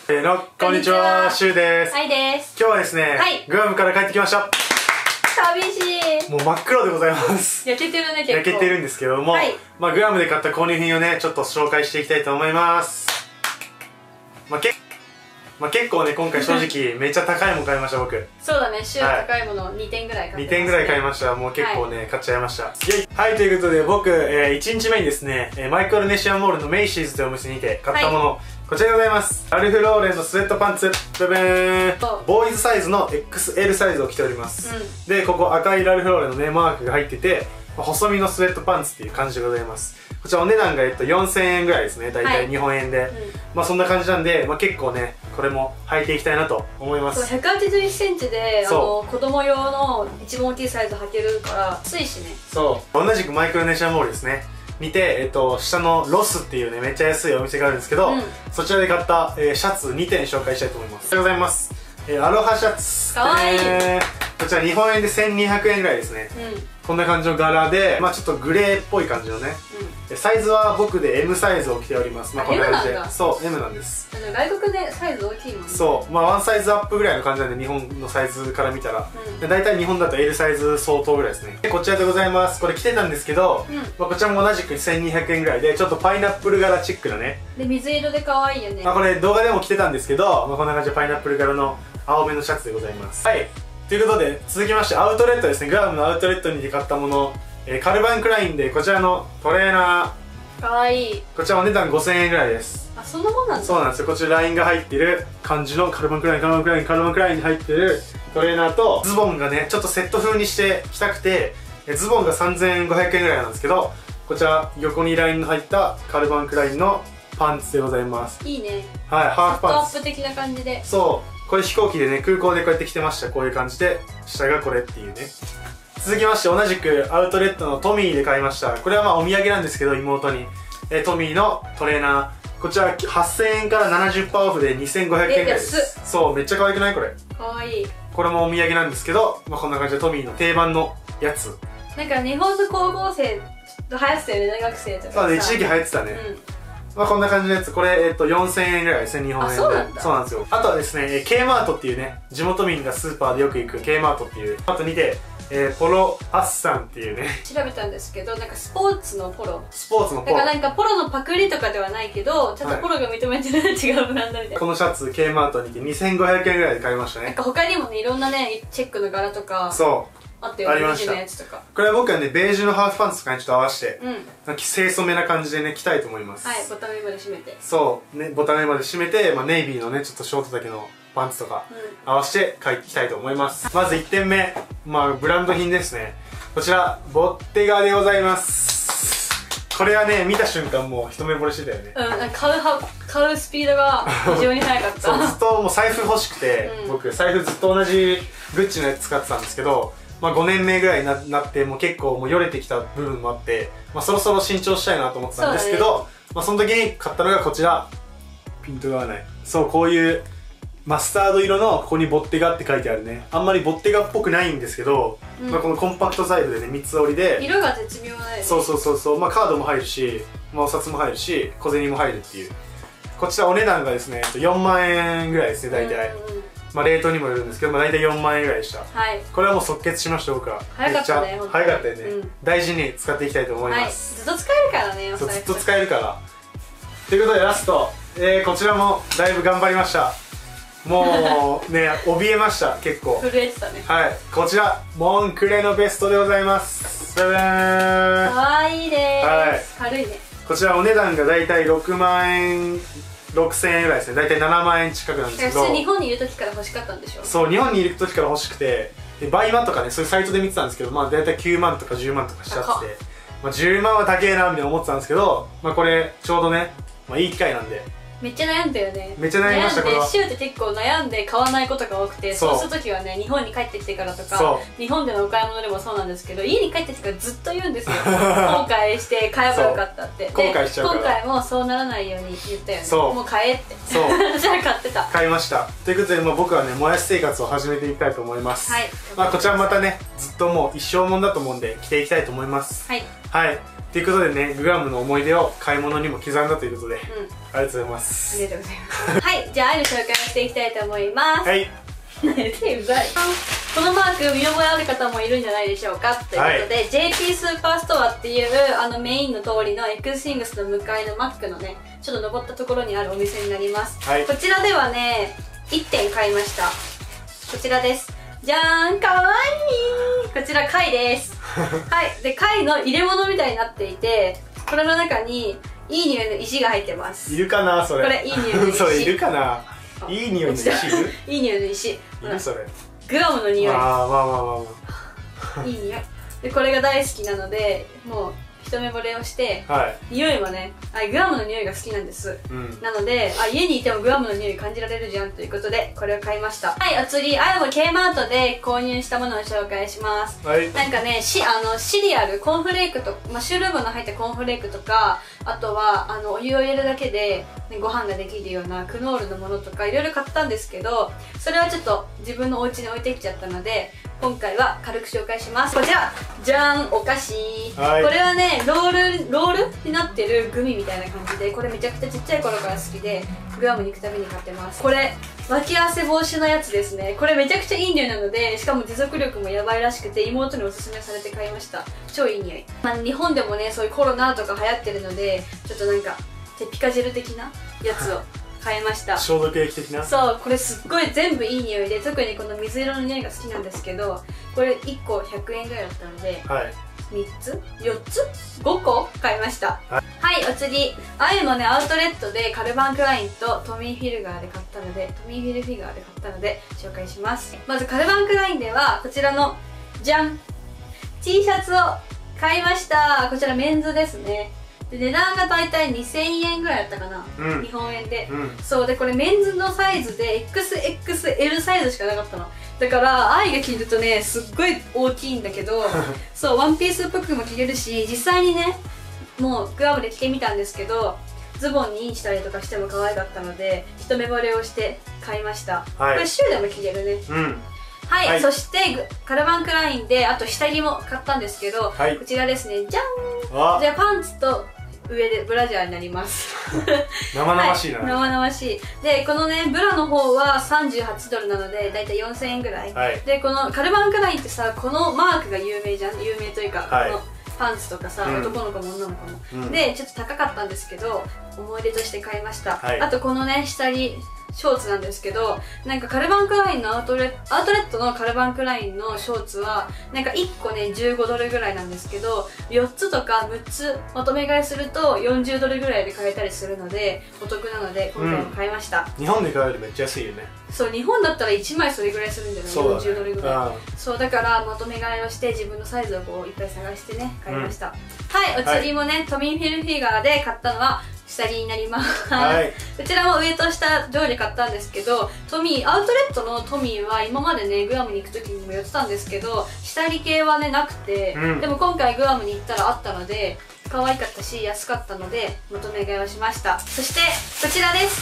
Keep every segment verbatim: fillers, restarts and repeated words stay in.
せーの、こんにちは、シュウです。 はいです。 今日はですね、はい、グアムから帰ってきました。 寂しい。 もう真っ黒でございます。 焼けてるね、結構。 焼けてるんですけども、はい、まあグアムで買った購入品をね、ちょっと紹介していきたいと思います。まあけまあ、結構ね、今回正直めっちゃ高いもの買いました、僕。 そうだね、シュウ高いものにてんぐらい買ってます、ね、 にてんぐらい買いました。もう結構ね、はい、買っちゃいました。はい、ということで僕、えー、いちにちめにですね、マイクロネシアンモールのメイシーズというお店にて買ったもの、はい、こちらでございます。ラルフローレンのスウェットパンツ、ブブーン。ボーイズサイズの エックスエル サイズを着ております。うん、で、ここ赤いラルフローレンのね、マークが入ってて、細身のスウェットパンツっていう感じでございます。こちらお値段が、えっと、よんせんえんぐらいですね、大体日本円で。はい、うん、まあそんな感じなんで、まあ、結構ね、これも履いていきたいなと思います。 そう、ひゃくはちじゅういちセンチで、あの子供用の一番大きいサイズ履けるから、安いしね。そう。 同じくマイクロネシアモールですね。見て、えっと、下のロスっていうね、めっちゃ安いお店があるんですけど、うん、そちらで買った、えー、シャツにてん紹介したいと思います。ありがとうございます。えー、アロハシャツ。 かわいい。 えー、こちら日本円でせんにひゃくえんぐらいですね。うん、こんな感じの柄で、まあちょっとグレーっぽい感じのね。うん、サイズは僕で エム サイズを着ております。まあこんな感じで。そう、エム なんです。 外国でサイズ大きいもんね。そう、 まあワンサイズアップぐらいの感じなんで、日本のサイズから見たら。うん、だいたい日本だと エル サイズ相当ぐらいですね。でこちらでございます。これ着てたんですけど、うん、まあこちらも同じくせんにひゃくえんぐらいで、ちょっとパイナップル柄チックなね。 で、水色で可愛いよね。 まあこれ動画でも着てたんですけど、まあこんな感じでパイナップル柄の青めのシャツでございます。はい。ということで、続きましてアウトレットですね。グアムのアウトレットにて買ったもの、えー、カルバンクラインでこちらのトレーナー。かわいい。 こちらお値段ごせんえんぐらいです。 あ、そんなもんなんだ。 そうなんですよ。こちらラインが入ってる感じのカルバンクライン、カルバンクライン、カルバンクラインに入ってるトレーナーと、ズボンがね、ちょっとセット風にして着たくて、ズボンがさんぜんごひゃくえんぐらいなんですけど、こちら横にラインの入ったカルバンクラインのパンツでございます。 いいね。 はい、ハーフパンツ。 セットアップ的な感じで。 そう。これ飛行機でね、空港でこうやって着てました。こういう感じで、下がこれっていうね。続きまして、同じくアウトレットのトミーで買いました。これはまあお土産なんですけど、妹に。えトミーのトレーナー。こちらはっせんえんから ななじゅっパーセント オフでにせんごひゃくえんぐらいです。そう、めっちゃ可愛くないこれ。 可愛い。これもお土産なんですけど、まあこんな感じでトミーの定番のやつ。 なんか日本の高校生と流行ってたよね、大学生とか。 そうね、一時期流行ってたね。うん、まあこんな感じのやつ、これ、えっと、よんせんえんぐらいですね、日本円で。 そうなんだ。 そうなんですよ。あとはですね、K マートっていうね、地元民がスーパーでよく行く K マートっていう、あとにて、えー、ポロアッサンっていうね。 調べたんですけど、なんかスポーツのポロ。 スポーツのポロ。 だからなんかポロのパクリとかではないけど、ちゃんとポロが認めてる、はい、違うブランドみたいな。 このシャツ、K マートにてにせんごひゃくえんぐらいで買いましたね。 なんか他にもね、いろんなね、チェックの柄とか。 そう。 あったよね、ベージュのやつとか。 これは僕はね、ベージュのハーフパンツとかにちょっと合わせて、うん、なんか清楚めな感じでね、着たいと思います。 はい、ボタン上まで締めて。 そう、ね、ボタン上まで締めて、まあ、ネイビーのね、ちょっとショートだけのパンツとか、合わせて着たいと思います。うん、まずいってんめ、まあ、ブランド品ですね。こちら、ボッテガでございます。これはね、見た瞬間もう一目惚れしてたよね。 うん、買うは、買うスピードが非常に速かった。 そう、ずっともう財布欲しくて、うん、僕、財布ずっと同じグッチのやつ使ってたんですけど、まあごねんめぐらいに な, なってもう結構もうよれてきた部分もあって、まあ、そろそろ新調したいなと思ってたんですけど、そ, まあその時に買ったのがこちら。ピントが合わない。そう、こういうマスタード色のここにボッテガって書いてあるね。あんまりボッテガっぽくないんですけど、うん、まあこのコンパクト財布でね、みっつ折りで色が絶妙だよね。 そうそうそうそう、まあカードも入るし、まあ、お札も入るし、小銭も入るっていう。こちらお値段がですねよんまんえんぐらいですね、大体。まあレートにもよるんですけど、まあ、大体よんまんえんぐらいでした。はい、これはもう即決しました。僕は早かったね。 早かったよね、うん、大事に使っていきたいと思います。 はい、ずっと使えるからね。 そう、ずっと使えるからということでラスト、えー、こちらもだいぶ頑張りました。もうね、怯えました。結構震えてたね。はい、 こちらモンクレのベストでございます。ババーン。 かわいいです。はい、軽いね。こちらお値段がだいたいろくまんえんろくせんえんぐらいですね。だいたいななまんえん近くなんですけど、 普通日本にいる時から欲しかったんでしょ。 そう、日本にいる時から欲しくて、で倍万とかね、そういうサイトで見てたんですけど、まあだいたいきゅうまんとかじゅうまんとかしちゃってて、まあじゅうまんは高えなみたいな思ってたんですけど、まあこれちょうどね、まあいい機会なんでめっちゃ悩んだよね。 めっちゃ悩みました。これはシュウって結構悩んで買わないことが多くて、そうするときはね、日本に帰ってきてからとか日本でのお買い物でもそうなんですけど、家に帰ってきてからずっと言うんですよ。後悔して買えばよかったって。 後悔しちゃうから、 今回もそうならないように言ったよね。 そう、 もう買えって。そうじゃあ買ってた。 買いました。ということで、まあ、僕はね、もやし生活を始めていきたいと思います。はい、まあこちらまたね、ずっともう一生もんだと思うんで着ていきたいと思います。はい、はい、 ということでね、グアムの思い出を買い物にも刻んだということで、うん、ありがとうございまあす。 りがとうございますはい、じゃあアイの紹介をしていきたいと思います。 はい。 手うざい。このマーク見覚えある方もいるんじゃないでしょうかということで、はい、ジェイピー スーパーストアっていうあのメインの通りの X シングスの向かいのマックのね、ちょっと登ったところにあるお店になります、はい、こちらではねいってん買いました。こちらです。じゃーん、かわいい。こちら貝ですはいで貝の入れ物みたいになっていて、これの中にいい匂いの石が入ってます。 いるかなそれ。 これいい匂いの石それいるかな。いい匂いの石いるいい匂いの石いるそれ。 グアムの匂い。 ああ、まあまあまあまあいい匂いで、これが大好きなのでもう一目惚れをして、はい、匂いもね、あグアムの匂いが好きなんです、うん、なのであ家にいてもグアムの匂い感じられるじゃんということでこれを買いました。はい、お次あやも K マートで購入したものを紹介します、はい、なんかねしあのシリアルコーンフレークとマッシュルームの入ったコーンフレークとか、あとはあのお湯を入れるだけで、ね、ご飯ができるようなクノールのものとかいろいろ買ったんですけど、それはちょっと自分のお家に置いてきちゃったので今回は軽く紹介します。こちらじゃーん、お菓子、はい、これはねロールロールになってるグミみたいな感じで、これめちゃくちゃちっちゃい頃から好きでグアムに行くたびに買ってます。これ脇汗防止のやつですね。これめちゃくちゃいい匂いなので、しかも持続力もやばいらしくて妹におすすめされて買いました。超いい匂い、まあ、日本でもねそういうコロナとか流行ってるのでちょっとなんかピカジェル的なやつを買いました消毒液的な。 そう、これすっごい全部いい匂いで、特にこの水色の匂いが好きなんですけど、これいっこひゃくえんぐらいだったので、はい、みっつよっつごこ買いました。はい、はい、お次あゆもねアウトレットでカルバンクラインとトミー・フィルガーで買ったのでトミー・フィルフィガーで買ったので紹介します。まずカルバンクラインではこちらのじゃん T シャツを買いました。こちらメンズですね。で値段が大体にせんえんぐらいだったかな、うん、日本円で、うん、そうでこれメンズのサイズで エックスエックスエル サイズしかなかったのだから愛が着るとねすっごい大きいんだけどそうワンピースっぽくも着れるし、実際にねもうグアムで着てみたんですけどズボンにインしたりとかしても可愛かったので一目惚れをして買いました、はい、これシューでも着れるね、うんはい、はい、そしてカルバンクラインであと下着も買ったんですけど、はい、こちらですね、じゃん。じゃあパンツと上でブラジャーになります生々しいな、はい、 生々しいで、このねブラの方はさんじゅうはちドルなのでだいたいよんせんえんぐらい、はい、でこのカルバンクラインってさこのマークが有名じゃん。有名というか、はい、このパンツとかさ、うん、男の子も女の子も、うん、でちょっと高かったんですけど思い出として買いました、はい、あとこのね下着ショーツなんですけど、なんかカルバンクラインのアウトレアウトレットのカルバンクラインのショーツはなんかいっこねじゅうごドルぐらいなんですけど、よっつとかむっつまとめ買いするとよんじゅうドルぐらいで買えたりするのでお得なので今回も買いました、 うん、日本で買うよりめっちゃ安いよね。 そう日本だったらいちまいそれぐらいするんじゃない、ね、よんじゅうドルぐらい。そうだからまとめ買いをして自分のサイズをこういっぱい探してね買いました、うん、はい、お次もね、はい、トミー・フィルフィガーで買ったのは下着になります、はい、こちらも上と下上下買ったんですけど、トミーアウトレットのトミーは今までねグアムに行く時にも寄ってたんですけど下着系はねなくて、うん、でも今回グアムに行ったらあったので可愛かったし安かったのでまとめ買いをしました。そしてこちらです、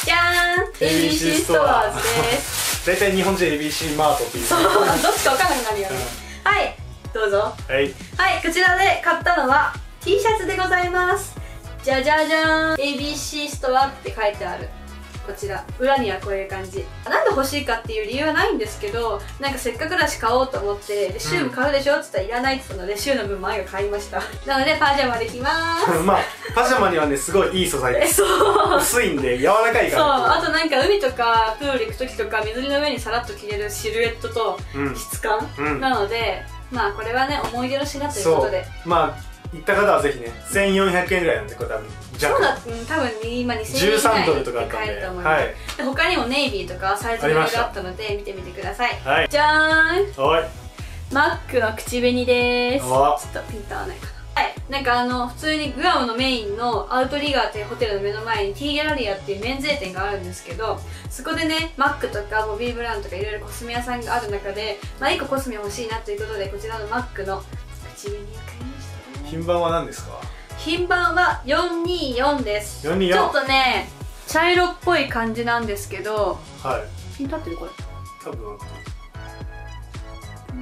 じゃーん エービーシー ストアーズです大体日本人 エービーシー マートっていうそうどっちか分からなくなるよね、うん、はいどうぞ。はい、はい、こちらで買ったのは T シャツでございます。じゃじゃじゃーん エービーシー ストアって書いてあるこちら裏にはこういう感じ。なんで欲しいかっていう理由はないんですけど、なんかせっかくだし買おうと思ってでシューも買うでしょって言ったらいらないって言ったので、シューの分前が買いましたなのでパジャマできまーすまあパジャマにはねすごいいい素材です。そう薄いんで柔らかいから。そうあとなんか海とかプール行く時とか水の上にさらっと着れるシルエットと質感、うんうん、なのでまあこれはね思い出の品ということで、 まあ行った方はぜひねせんよんひゃくえんぐらいなんでこれ多分そうだ、うん、多分今にせんえんぐらいで買えると思います、はい、で他にもネイビーとかサイズがいろいろあったので見てみてください、はい、じゃーん。はいマックの口紅です。ちょっとピント合わないかな。はい、なんかあの普通にグアムのメインのアウトリガーっていうホテルの目の前に T ギャラリアっていう免税店があるんですけど、そこでねマックとかボビー・ブラウンとかいろいろコスメ屋さんがある中で、まあ、いっこコスメ欲しいなということでこちらのマックの口紅を買いましたね。 品番は何ですか？ 品番はよんにーよんです。 よんにーよんちょっとね茶色っぽい感じなんですけど、はい、ピント合ってるこれ？ 多分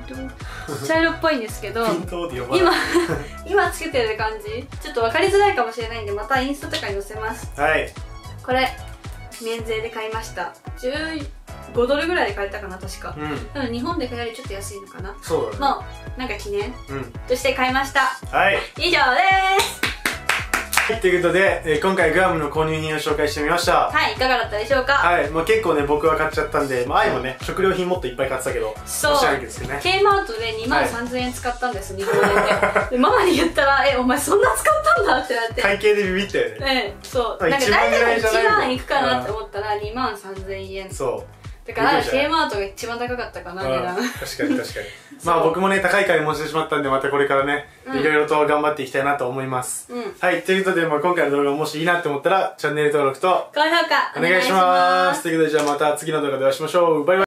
茶色っぽいんですけど、 ピントで呼ばない今今つけてる感じちょっと分かりづらいかもしれないんで、またインスタとかに載せます。 はい、 これ免税で買いました。じゅうごドルぐらいで買えたかな、確か。うん、なので日本で買えるよりちょっと安いのかな。 そうだね。 まあなんか記念として買いました。 はい、 以上です。 ということで、えー、今回グアムの購入品を紹介してみました。 はい、いかがだったでしょうか。 はい、まあ、結構ね僕は買っちゃったんで、まあ、愛もね食料品もっといっぱい買ってたけど、 そう、 ね、 K マートでにまんさんぜんえん使ったんです、日本円で。でママに言ったら「えお前そんな使ったんだ」ってなって、 会計でビビったよね。 ええ、そうなんか大体いちまんいくかなって思ったらにまんさんぜんえん。そうだから K マートが一番高かったかな、値段。確かに確かに。まあ僕もね高い買い物してしまったんで、またこれからねいろいろと頑張っていきたいなと思います。はい、ということで、まあ今回の動画もしいいなって思ったらチャンネル登録と高評価お願いします。ということで、じゃあまた次の動画でお会いしましょう。バイバイ。